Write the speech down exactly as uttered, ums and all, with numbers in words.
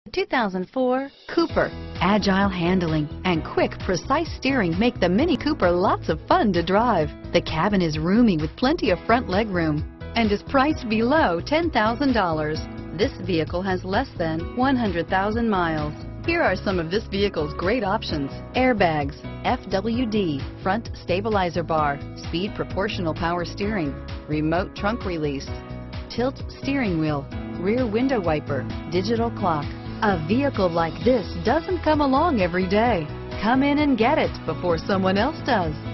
two thousand four Cooper. Agile handling and quick, precise steering make the Mini Cooper lots of fun to drive. The cabin is roomy with plenty of front legroom and is priced below ten thousand dollars. This vehicle has less than one hundred thousand miles. Here are some of this vehicle's great options: airbags, F W D, front stabilizer bar, speed proportional power steering, remote trunk release, tilt steering wheel, rear window wiper, digital clock. A vehicle like this doesn't come along every day. Come in and get it before someone else does.